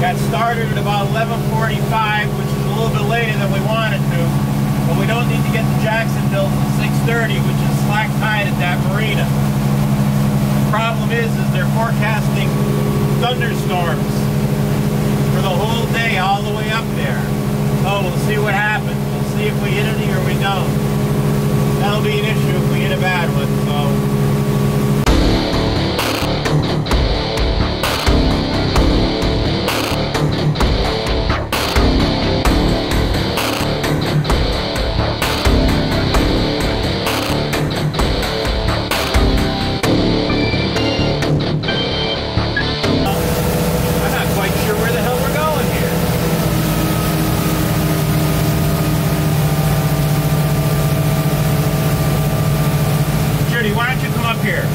Got started at about 11:45, which is a little bit later than we wanted to, but we don't need to get to Jacksonville till 6:30, which is slack tide at that marina. The problem is they're forecasting thunderstorms for the whole day all the way up there. So we'll see what happens. We'll see if we hit any or we don't. That'll be an issue if we hit a bad one. So. Why don't you come up here?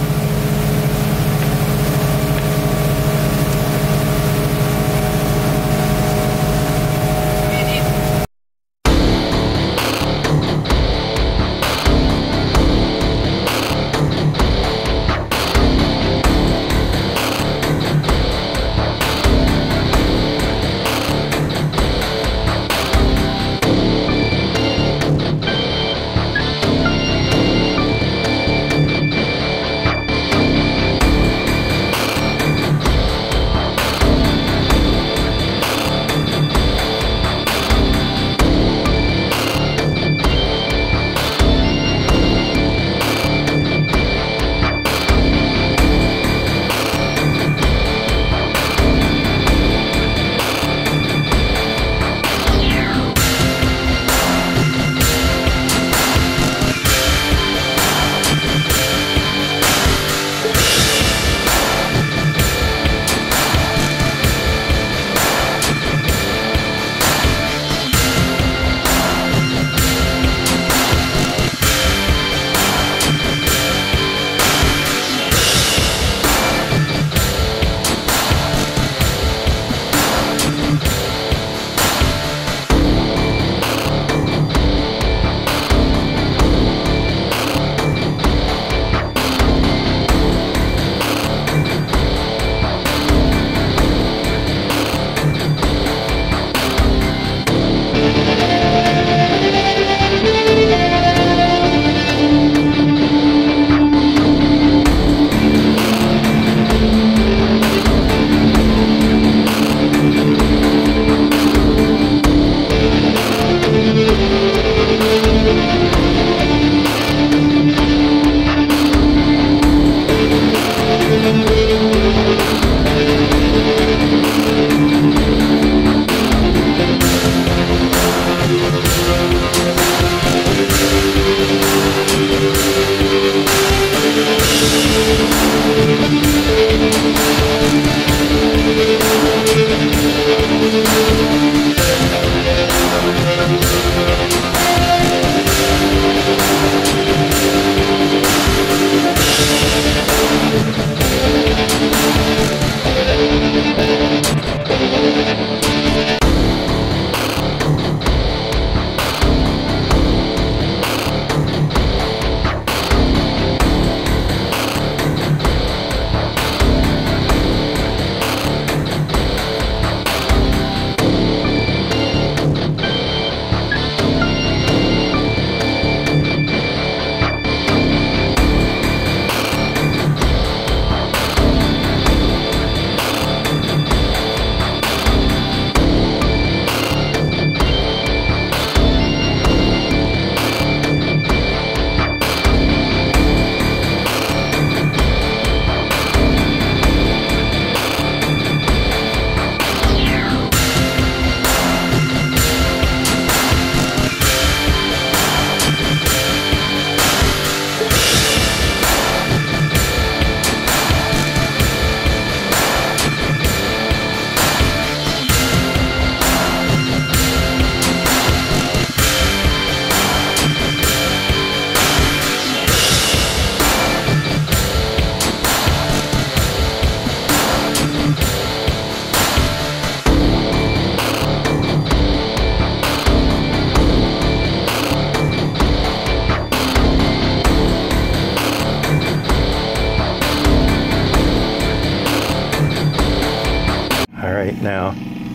right now.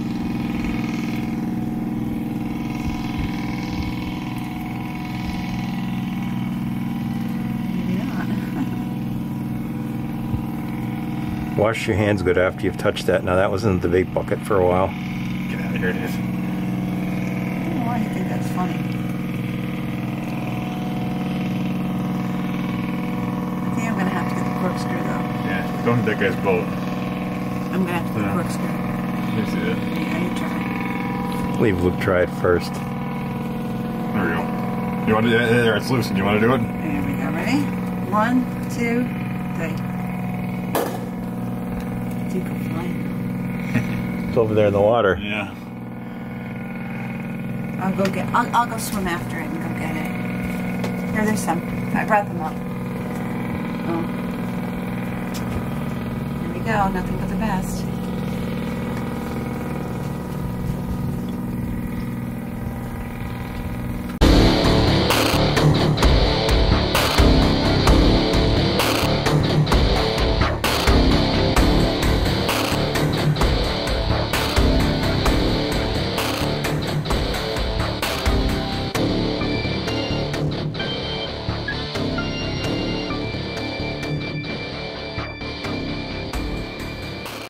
Wash your hands good after you've touched that. Now that was in the vape bucket for a while. Get out of here, it is. I don't know why you think that's funny. I think I'm gonna have to get the corkscrew though. Yeah, don't hit that guy's boat. I'm gonna have to get the corkscrew. Let me see that. Yeah, you try. Leave Luke try it first. There we go. You want to do it? There, it's loosened. You want to do it? There we go. Ready? 1, 2, 3. You go flying. It's over there in the water. Yeah. I'll go get. I'll go swim after it and go get it. Here, there's some. I brought them up. Oh. Here we go. Nothing but the best.